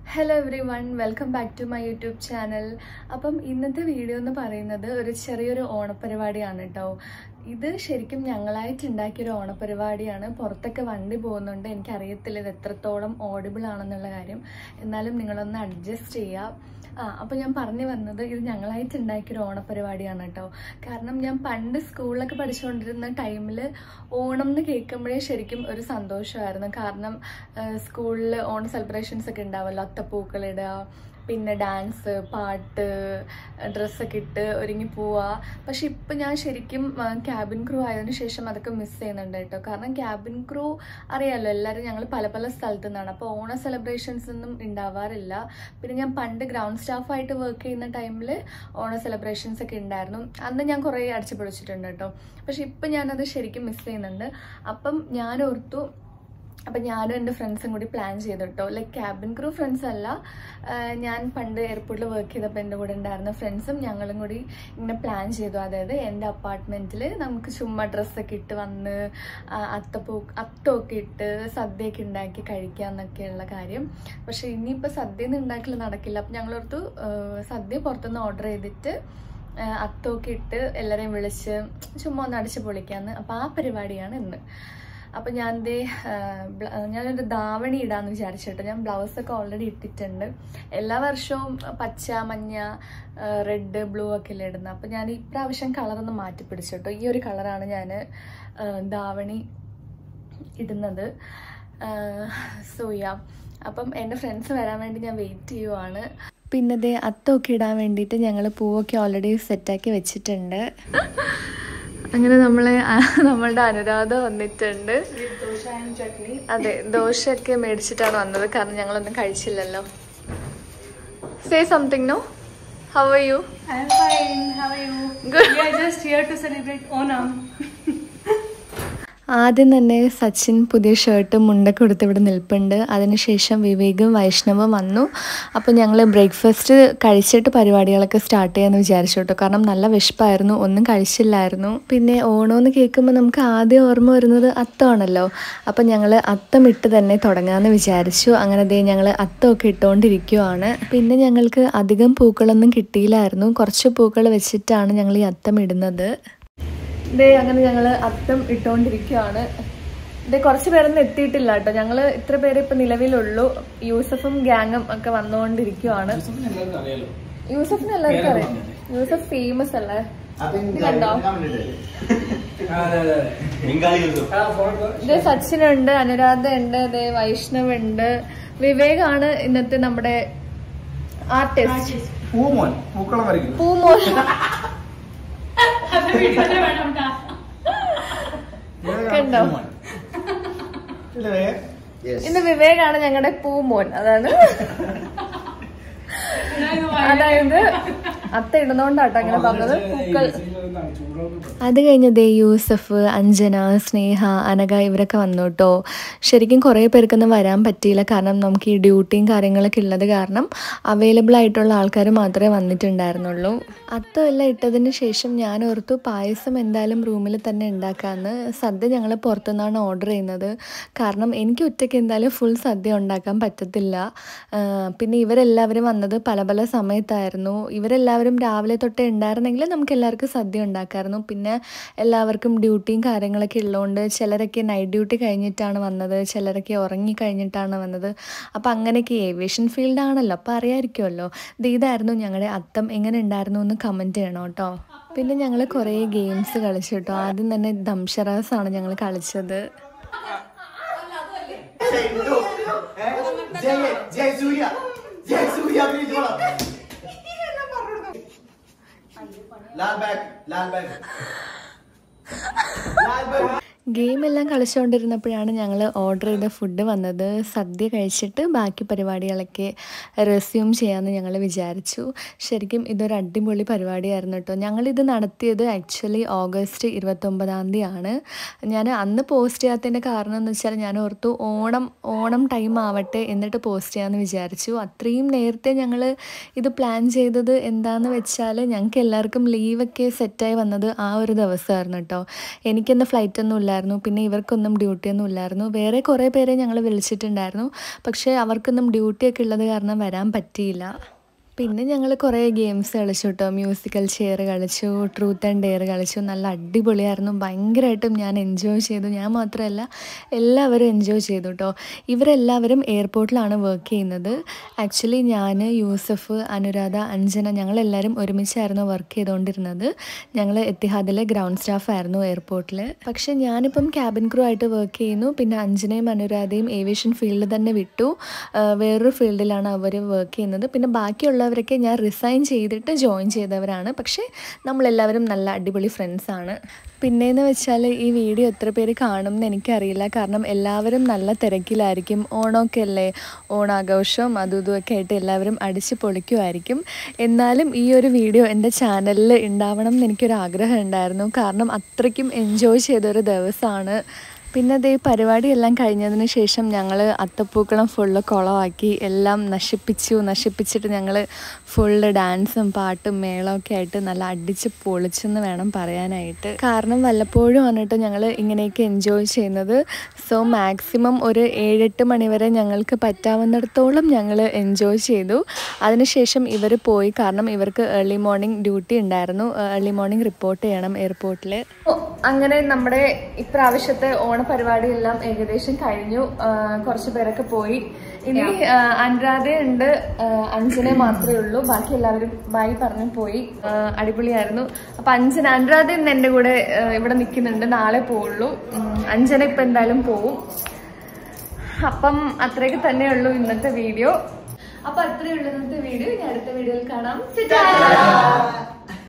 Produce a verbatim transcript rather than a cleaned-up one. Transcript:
Hello everyone, welcome back to my YouTube channel. അപ്പം ഇന്നത്തെ video എന്ന് പറയുന്നത് ഒരു ചെറിയൊരു ഓണപരിപാടിയാണ് കേട്ടോ. ഇത് ശരിക്കും ഞങ്ങളായിട്ട് ഉണ്ടാക്കിയ ഒരു ഓണപരിപാടിയാണ്. പുറത്തൊക്കെ വണ്ടി പോകുന്നുണ്ട്. എനിക്കറിയത്തില്ല ഇത് എത്രത്തോളം ഓഡിബിൾ ആണെന്നുള്ള കാര്യം. എന്നാലും നിങ്ങളൊന്ന് അഡ്ജസ്റ്റ് ചെയ്യുക. ആ അപ്പോൾ ഞാൻ പറഞ്ഞു വന്നത് ഇത് ഞങ്ങളായിട്ട് ഉണ്ടാക്കിയൊരു ഓണപരിപാടിയാണ് കേട്ടോ. കാരണം ഞാൻ പണ്ട് സ്കൂളിലൊക്കെ പഠിച്ചുകൊണ്ടിരുന്ന ടൈമിൽ ഓണം എന്ന് കേൾക്കുമ്പോഴേ ശരിക്കും ഒരു സന്തോഷമായിരുന്നു. കാരണം സ്കൂളിൽ ഓണ സെലിബ്രേഷൻസ് ഒക്കെ ഉണ്ടാവുമല്ലോ, അത്തപ്പൂക്കളിടുക, പിന്നെ ഡാൻസ്, പാട്ട്, ഡ്രസ്സൊക്കെ ഇട്ട് ഒരുങ്ങി പോവുക. പക്ഷെ ഇപ്പം ഞാൻ ശരിക്കും ക്യാബിൻ ക്രൂ ആയതിനു ശേഷം അതൊക്കെ മിസ് ചെയ്യുന്നുണ്ട് കേട്ടോ. കാരണം ക്യാബിൻ ക്രൂ അറിയാമല്ലോ, എല്ലാവരും ഞങ്ങൾ പല പല സ്ഥലത്തു നിന്നാണ്. അപ്പോൾ ഓണ സെലിബ്രേഷൻസ് ഒന്നും ഉണ്ടാവാറില്ല. പിന്നെ ഞാൻ പണ്ട് ഗ്രൗണ്ട് സ്റ്റാഫായിട്ട് വർക്ക് ചെയ്യുന്ന ടൈമിൽ ഓണ സെലിബ്രേഷൻസ് ഒക്കെ ഉണ്ടായിരുന്നു. അന്ന് ഞാൻ കുറേ അടിച്ചു പൊളിച്ചിട്ടുണ്ട് കേട്ടോ. പക്ഷെ ഇപ്പം ഞാനത് ശരിക്കും മിസ് ചെയ്യുന്നുണ്ട്. അപ്പം ഞാൻ ഓർത്തു, അപ്പം ഞാനും എൻ്റെ ഫ്രണ്ട്സും കൂടി പ്ലാൻ ചെയ്തു കേട്ടോ. ലൈക്ക് ക്യാബിൻ ക്രൂ ഫ്രണ്ട്സ് അല്ല, ഞാൻ പണ്ട് എയർപോർട്ടിൽ വർക്ക് ചെയ്തപ്പോൾ എൻ്റെ കൂടെ ഉണ്ടായിരുന്ന ഫ്രണ്ട്സും ഞങ്ങളും കൂടി ഇങ്ങനെ പ്ലാൻ ചെയ്തു. അതായത് എൻ്റെ അപ്പാർട്ട്മെൻറ്റിൽ നമുക്ക് ചുമ്മാ ഡ്രസ്സൊക്കെ ഇട്ട് വന്ന് അത്തപ്പൂ അത്തമൊക്കെ ഇട്ട് സദ്യയൊക്കെ ഉണ്ടാക്കി കഴിക്കാമെന്നൊക്കെയുള്ള കാര്യം. പക്ഷേ ഇനിയിപ്പോൾ സദ്യ ഒന്നും ഉണ്ടാക്കൽ നടക്കില്ല. അപ്പം ഞങ്ങളോർത്തു സദ്യ പുറത്തുനിന്ന് ഓർഡർ ചെയ്തിട്ട് അത്തമൊക്കെ ഇട്ട് എല്ലാവരെയും വിളിച്ച് ചുമ്മാ ഒന്ന് അടിച്ച് പൊളിക്കാമെന്ന്. അപ്പോൾ ആ പരിപാടിയാണ് ഇന്ന്. അപ്പം ഞാൻ ദേ ഞാനൊരു ധാവണി ഇടാമെന്ന് വിചാരിച്ചു കേട്ടോ. ഞാൻ ബ്ലൗസൊക്കെ ഓൾറെഡി ഇട്ടിട്ടുണ്ട്. എല്ലാ വർഷവും പച്ച, മഞ്ഞ, റെഡ്, ബ്ലൂ ഒക്കെ അല്ലേ ഇടുന്നത്. അപ്പം ഞാൻ ഇപ്രാവശ്യം കളറൊന്ന് മാറ്റി പിടിച്ചു കേട്ടോ. ഈ ഒരു കളറാണ് ഞാൻ ധാവണി ഇടുന്നത്. സോയാ അപ്പം എൻ്റെ ഫ്രണ്ട്സ് വരാൻ വേണ്ടി ഞാൻ വെയിറ്റ് ചെയ്യുവാണ്. പിന്നെ ദേ അത്തമൊക്കെ ഇടാൻ വേണ്ടിയിട്ട് ഞങ്ങൾ പൂവൊക്കെ ഓൾറെഡി സെറ്റാക്കി വെച്ചിട്ടുണ്ട്. അങ്ങനെ നമ്മളെ നമ്മളുടെ അനുരാധ വന്നിട്ടുണ്ട്. അതെ, ദോശയൊക്കെ മേടിച്ചിട്ടാണ് വന്നത്. കാരണം ഞങ്ങളൊന്നും കഴിച്ചില്ലല്ലോ. Say something. No, how are you? I am fine. How are you? Good. We are just here to celebrate Onam. ആദ്യം തന്നെ സച്ചിൻ പുതിയ ഷർട്ടും മുണ്ടൊക്കെ കൊടുത്ത് ഇവിടെ നിൽപ്പുണ്ട്. അതിനുശേഷം വിവേകും വൈഷ്ണവും വന്നു. അപ്പോൾ ഞങ്ങൾ ബ്രേക്ക്ഫാസ്റ്റ് കഴിച്ചിട്ട് പരിപാടികളൊക്കെ സ്റ്റാർട്ട് ചെയ്യാമെന്ന് വിചാരിച്ചു കേട്ടോ. കാരണം നല്ല വിശപ്പായിരുന്നു, ഒന്നും കഴിച്ചില്ലായിരുന്നു. പിന്നെ ഓണമെന്ന് കേൾക്കുമ്പോൾ നമുക്ക് ആദ്യം ഓർമ്മ വരുന്നത് അത്തമാണല്ലോ. അപ്പം ഞങ്ങൾ അത്തം ഇട്ട് തന്നെ തുടങ്ങാമെന്ന് വിചാരിച്ചു. അങ്ങനെ ദേ ഞങ്ങൾ അത്തമൊക്കെ ഇട്ടുകൊണ്ടിരിക്കുവാണ്. പിന്നെ ഞങ്ങൾക്ക് അധികം പൂക്കളൊന്നും കിട്ടിയില്ലായിരുന്നു. കുറച്ച് പൂക്കൾ വെച്ചിട്ടാണ് ഞങ്ങൾ ഈ അത്തം ഇടുന്നത്. ഇതേ അങ്ങനെ ഞങ്ങൾ അത്തം ഇട്ടുകൊണ്ടിരിക്കുകയാണ്. ഇതേ കുറച്ച് പേരൊന്നും എത്തിയിട്ടില്ല കേട്ടോ. ഞങ്ങൾ ഇത്ര പേര് ഇപ്പം നിലവിലുള്ളൂ. യൂസഫും ഗ്യാങ്ങും ഒക്കെ വന്നുകൊണ്ടിരിക്കുവാണ്. യൂസഫിന് എല്ലാവർക്കും അറിയാം. യൂസഫ് ഫേമസ് അല്ലേ? കണ്ടോ? ഇതേ സച്ചിനുണ്ട്, അനുരാധ ഉണ്ട്, ഇതേ വൈഷ്ണവ് ഉണ്ട്, വിവേകാണ് ഇന്നത്തെ നമ്മുടെ ആർട്ടിസ്റ്റ്. പൂമോൻ. കണ്ടോ? ഇന്ന് വിവേകാണ് ഞങ്ങളുടെ പൂമോൻ. അതാണ് അതായത് അത്ത ഇടുന്നോണ്ടാട്ടോ അങ്ങനെ പറഞ്ഞത്. പൂക്കൾ. അത് കഴിഞ്ഞതേ യൂസഫ്, അഞ്ജന, സ്നേഹ, അനഘ ഇവരൊക്കെ വന്നു കേട്ടോ. ശരിക്കും കുറേ പേർക്കൊന്നും വരാൻ പറ്റിയില്ല. കാരണം നമുക്ക് ഈ ഡ്യൂട്ടിയും കാര്യങ്ങളൊക്കെ ഉള്ളത് കാരണം അവൈലബിൾ ആയിട്ടുള്ള ആൾക്കാർ മാത്രമേ വന്നിട്ടുണ്ടായിരുന്നുള്ളൂ. അത്തമെല്ലാം ഇട്ടതിന് ശേഷം ഞാൻ ഓർത്തു പായസം എന്തായാലും റൂമിൽ തന്നെ ഉണ്ടാക്കാമെന്ന്. സദ്യ ഞങ്ങൾ പുറത്തുനിന്നാണ് ഓർഡർ ചെയ്യുന്നത്. കാരണം എനിക്ക് ഒറ്റയ്ക്ക് എന്തായാലും ഫുൾ സദ്യ ഉണ്ടാക്കാൻ പറ്റത്തില്ല. പിന്നെ ഇവരെല്ലാവരും വന്നത് പല പല സമയത്തായിരുന്നു. ഇവരെല്ലാവരും രാവിലെ തൊട്ടേ ഉണ്ടായിരുന്നെങ്കിൽ നമുക്ക് എല്ലാവർക്കും സദ്യ ഉണ്ടാക്കാമായിരുന്നു. പിന്നെ എല്ലാവർക്കും ഡ്യൂട്ടിയും കാര്യങ്ങളൊക്കെ ഉള്ളതുകൊണ്ട് ചിലരൊക്കെ നൈറ്റ് ഡ്യൂട്ടി കഴിഞ്ഞിട്ടാണ് വന്നത്, ചിലരൊക്കെ ഉറങ്ങി കഴിഞ്ഞിട്ടാണ് വന്നത്. അപ്പോൾ അങ്ങനെയൊക്കെ ഏവിയേഷൻ ഫീൽഡാണല്ലോ, അപ്പോൾ അറിയാമായിരിക്കുമല്ലോ. ഇതായിരുന്നു ഞങ്ങളുടെ അത്തം. എങ്ങനെ ഉണ്ടായിരുന്നു എന്ന് കമൻറ്റ് ചെയ്യണം കേട്ടോ. പിന്നെ ഞങ്ങൾ കുറേ ഗെയിംസ് കളിച്ചു കേട്ടോ. ആദ്യം തന്നെ ദംഷറാസാണ് ഞങ്ങൾ കളിച്ചത്. ഗെയിം എല്ലാം കളിച്ചുകൊണ്ടിരുന്നപ്പോഴാണ് ഞങ്ങൾ ഓർഡർ ചെയ്ത ഫുഡ് വന്നത്. സദ്യ കഴിച്ചിട്ട് ബാക്കി പരിപാടികളൊക്കെ റെസ്യൂം ചെയ്യാമെന്ന് ഞങ്ങൾ വിചാരിച്ചു. ശരിക്കും ഇതൊരു അടിപൊളി പരിപാടിയായിരുന്നു കേട്ടോ. ഞങ്ങളിത് നടത്തിയത് ആക്ച്വലി ഓഗസ്റ്റ് ഇരുപത്തൊമ്പതാം തീയതിയാണ്. ഞാൻ അന്ന് പോസ്റ്റ് ചെയ്യാത്തതിൻ്റെ കാരണം എന്ന് വെച്ചാൽ ഞാൻ ഓർത്തു ഓണം ഓണം ടൈം ആവട്ടെ എന്നിട്ട് പോസ്റ്റ് ചെയ്യാമെന്ന് വിചാരിച്ചു. അത്രയും നേരത്തെ ഞങ്ങൾ ഇത് പ്ലാൻ ചെയ്തത് എന്താണെന്ന് വെച്ചാൽ ഞങ്ങൾക്ക് എല്ലാവർക്കും ലീവൊക്കെ സെറ്റായി വന്നത് ആ ഒരു ദിവസമായിരുന്നു കേട്ടോ. എനിക്കെന്താ ഫ്ലൈറ്റൊന്നും ഇല്ല. ഉണ്ടായിരുന്നു. പിന്നെ ഇവർക്കൊന്നും ഡ്യൂട്ടിയൊന്നും ഇല്ലായിരുന്നു. വേറെ കുറേ പേരെ ഞങ്ങൾ വിളിച്ചിട്ടുണ്ടായിരുന്നു. പക്ഷേ അവർക്കൊന്നും ഡ്യൂട്ടിയൊക്കെ ഉള്ളത് കാരണം വരാൻ പറ്റിയില്ല. പിന്നെ ഞങ്ങൾ കുറേ ഗെയിംസ് കളിച്ചു കേട്ടോ. മ്യൂസിക്കൽ ചെയർ കളിച്ചു, ട്രൂത്ത് ആൻഡ് ഡെയർ കളിച്ചു. നല്ല അടിപൊളിയായിരുന്നു. ഭയങ്കരമായിട്ടും ഞാൻ എൻജോയ് ചെയ്തു. ഞാൻ മാത്രമല്ല, എല്ലാവരും എൻജോയ് ചെയ്തു കേട്ടോ. ഇവരെല്ലാവരും എയർപോർട്ടിലാണ് വർക്ക് ചെയ്യുന്നത്. ആക്ച്വലി ഞാൻ, യൂസഫ്, അനുരാധ, അഞ്ജന ഞങ്ങളെല്ലാവരും ഒരുമിച്ചായിരുന്നു വർക്ക് ചെയ്തുകൊണ്ടിരുന്നത്. ഞങ്ങൾ എത്തിഹാദിലെ ഗ്രൗണ്ട് സ്റ്റാഫായിരുന്നു എയർപോർട്ടിൽ. പക്ഷേ ഞാനിപ്പം ക്യാബിൻ ക്രൂ ആയിട്ട് വർക്ക് ചെയ്യുന്നു. പിന്നെ അഞ്ജനയും അനുരാധയും ഏവിയേഷൻ ഫീൽഡ് തന്നെ വിട്ടു. വേറൊരു ഫീൽഡിലാണ് അവർ വർക്ക് ചെയ്യുന്നത്. പിന്നെ ബാക്കിയുള്ള അവരൊക്കെ ഞാൻ റിസൈൻ ചെയ്തിട്ട് ജോയിൻ ചെയ്തവരാണ്. പക്ഷേ നമ്മളെല്ലാവരും നല്ല അടിപൊളി ഫ്രണ്ട്സാണ്. പിന്നെയെന്ന് വെച്ചാൽ ഈ വീഡിയോ എത്ര പേര് കാണും എന്ന് എനിക്കറിയില്ല. കാരണം എല്ലാവരും നല്ല തിരക്കിലായിരിക്കും. ഓണമൊക്കെ അല്ലേ, ഓണാഘോഷവും അതും ഇതുമൊക്കെ ആയിട്ട് എല്ലാവരും അടിച്ച് പൊളിക്കുമായിരിക്കും. എന്നാലും ഈ ഒരു വീഡിയോ എൻ്റെ ചാനലിൽ ഉണ്ടാവണം എന്ന് എനിക്കൊരാഗ്രഹം ഉണ്ടായിരുന്നു. കാരണം അത്രയ്ക്കും എൻജോയ് ചെയ്തൊരു ദിവസമാണ്. പിന്നെ അതേ പരിപാടിയെല്ലാം കഴിഞ്ഞതിന് ശേഷം ഞങ്ങൾ അത്തപ്പൂക്കളം ഫുള്ള് കുളമാക്കി, എല്ലാം നശിപ്പിച്ചു. നശിപ്പിച്ചിട്ട് ഞങ്ങൾ ഫുള്ള് ഡാൻസും പാട്ടും മേളമൊക്കെ ആയിട്ട് നല്ല അടിച്ച് പൊളിച്ചെന്ന് വേണം പറയാനായിട്ട്. കാരണം വല്ലപ്പോഴും വന്നിട്ട് ഞങ്ങൾ ഇങ്ങനെയൊക്കെ എൻജോയ് ചെയ്യുന്നത്. സോ മാക്സിമം ഒരു ഏഴെട്ട് മണിവരെ ഞങ്ങൾക്ക് പറ്റാവുന്നിടത്തോളം ഞങ്ങൾ എൻജോയ് ചെയ്തു. അതിനുശേഷം ഇവർ പോയി. കാരണം ഇവർക്ക് ഏർലി മോർണിംഗ് ഡ്യൂട്ടി ഉണ്ടായിരുന്നു. ഏർലി മോർണിംഗ് റിപ്പോർട്ട് ചെയ്യണം എയർപോർട്ടിൽ. അങ്ങനെ നമ്മുടെ ഇപ്രാവശ്യത്തെ ഓണ പരിപാടിയെല്ലാം ഏകദേശം കഴിഞ്ഞു. കുറച്ച് പേരൊക്കെ പോയി. ഇനി അനുരാധയുണ്ട്, അഞ്ജന മാത്രമേ ഉള്ളൂ. ബാക്കി എല്ലാവരും ബായി പറഞ്ഞു പോയി. അടിപൊളിയായിരുന്നു. അപ്പൊ അഞ്ജന അനുരാധ ഇന്ന് എന്റെ കൂടെ ഇവിടെ നിൽക്കുന്നുണ്ട്. നാളെ പോവുള്ളൂ. അഞ്ജന ഇപ്പൊ എന്തായാലും പോവും. അപ്പം അത്രയൊക്കെ തന്നെ ഉള്ളൂ ഇന്നത്തെ വീഡിയോ. അപ്പൊ അത്രയേ ഉള്ളൂ ഇന്നത്തെ വീഡിയോ. ഇനി അടുത്ത വീഡിയോയിൽ കാണാം.